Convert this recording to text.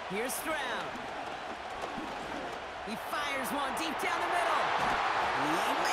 Here's Stroud. He fires one deep down the middle. He